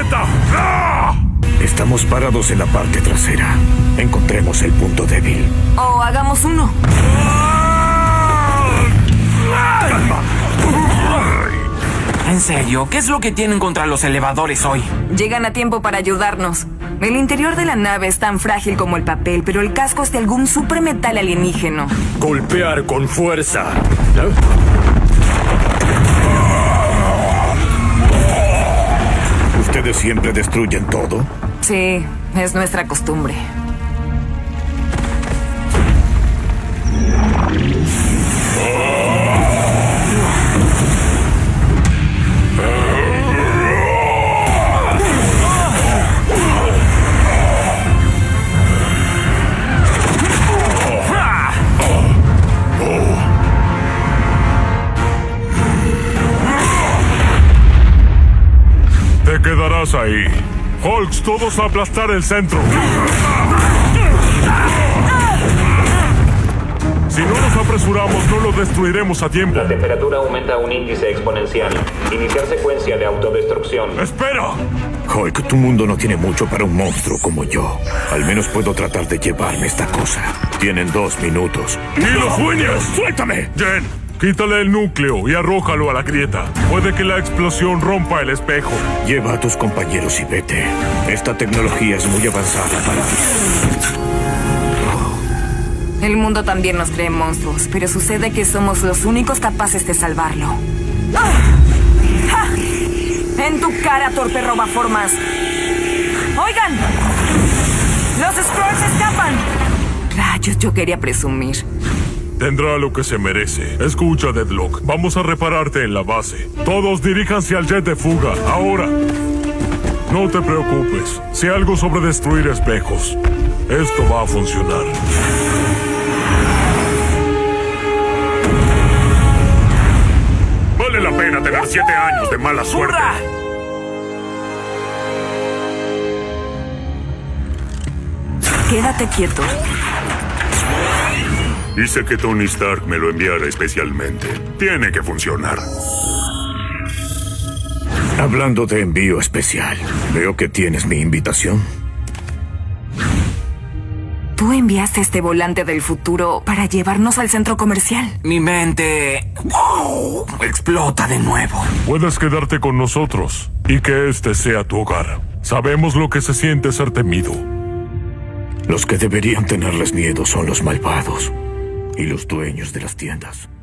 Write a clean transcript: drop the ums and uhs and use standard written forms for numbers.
¡Beta! ¡Ah! Estamos parados en la parte trasera. Encontremos el punto débil. O hagamos uno. ¡Calma! En serio, ¿qué es lo que tienen contra los elevadores hoy? Llegan a tiempo para ayudarnos. El interior de la nave es tan frágil como el papel, pero el casco es de algún supremetal alienígeno. Golpear con fuerza. ¿Ustedes siempre destruyen todo? Sí, es nuestra costumbre. Te quedarás ahí. Hulks, todos a aplastar el centro. Si no nos apresuramos, no lo destruiremos a tiempo. La temperatura aumenta a un índice exponencial. Iniciar secuencia de autodestrucción. ¡Espera! Hulk, tu mundo no tiene mucho para un monstruo como yo. Al menos puedo tratar de llevarme esta cosa. Tienen 2 minutos. ¡Y los puños! ¡Suéltame! Jen, quítale el núcleo y arrójalo a la grieta. Puede que la explosión rompa el espejo. Lleva a tus compañeros y vete. Esta tecnología es muy avanzada para mí. El mundo también nos cree monstruos, pero sucede que somos los únicos capaces de salvarlo. ¡Ah! ¡Ja! ¡En tu cara, torpe robaformas! ¡Oigan! ¡Los Skrulls escapan! Rayos, yo quería presumir. Tendrá lo que se merece. Escucha, Deadlock. Vamos a repararte en la base. Todos diríjanse al jet de fuga, ahora. No te preocupes. Sé algo sobre destruir espejos. Esto va a funcionar. Vale la pena tener 7 años de mala suerte. ¡Hurra! Quédate quieto. Hice que Tony Stark me lo enviara especialmente. Tiene que funcionar. Hablando de envío especial, veo que tienes mi invitación. Tú enviaste este volante del futuro para llevarnos al centro comercial. Mi mente... explota de nuevo. Puedes quedarte con nosotros y que este sea tu hogar. Sabemos lo que se siente ser temido. Los que deberían tenerles miedo son los malvados y los dueños de las tiendas.